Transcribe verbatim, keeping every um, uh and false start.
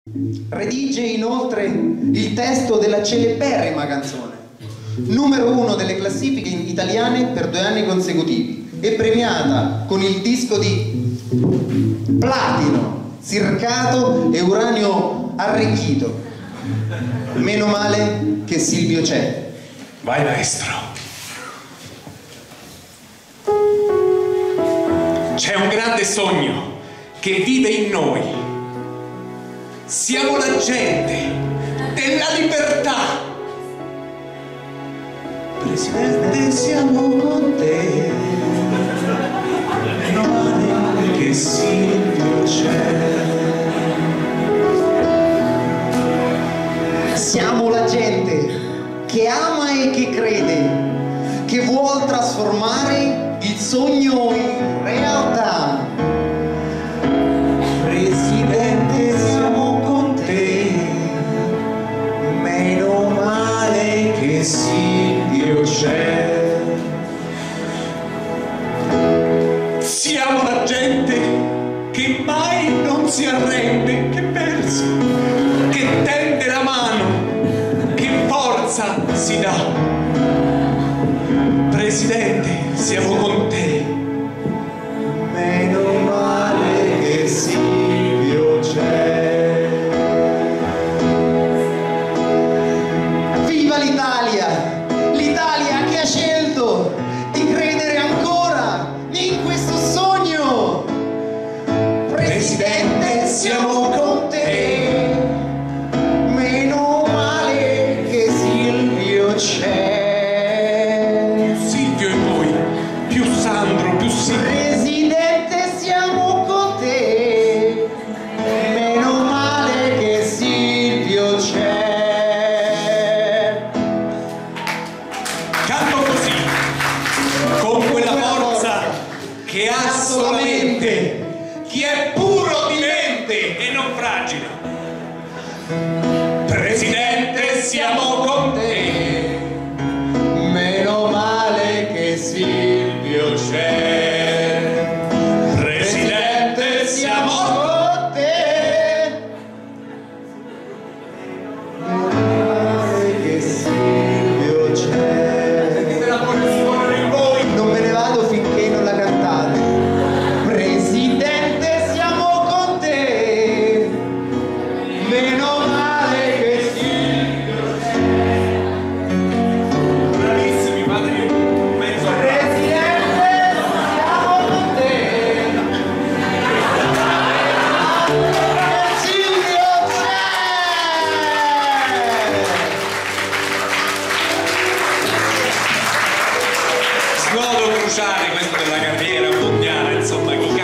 Redige inoltre il testo della celeberrima canzone, numero uno delle classifiche italiane per due anni consecutivi e premiata con il disco di platino, zircato e uranio arricchito. Meno male che Silvio c'è. Vai maestro. C'è un grande sogno che vive in noi. Siamo la gente della libertà. Presidente, siamo con te. Meno male che Silvio c'è. Siamo la gente che ama e che crede, che vuol trasformare il sogno in realtà. Presidente, siamo con te. Meno male che Silvio c'è. Siamo la gente che mai non si arrende, che perso, che tende la mano, che forza si dà. Presidente, siamo con te. Meno male che Silvio c'è. Viva l'Italia! L'Italia che ha scelto di credere ancora in questo sogno. Presidente, siamo con te. Meno male che Silvio c'è. Silvio e voi, più Sandro, più Silvio. Presidente, siamo con te. Meno male che Silvio c'è. Canto così, con quella forza che ha solamente chi è puro di mente e non fragile. Presidente, siamo con te. Meno male che Silvio c'è. Presidente, siamo con te. Meno male che Silvio c'è. Sentite la posizione in voi. Non me ne vado finché non la cantate. Presidente, siamo con te. Meno male che Silvio c'è. Bravissimi, fate un mezzo applauso. Presidente, siamo con te. Silvio c'è. Snodo cruciale questo della carriera mondiale, insomma, così.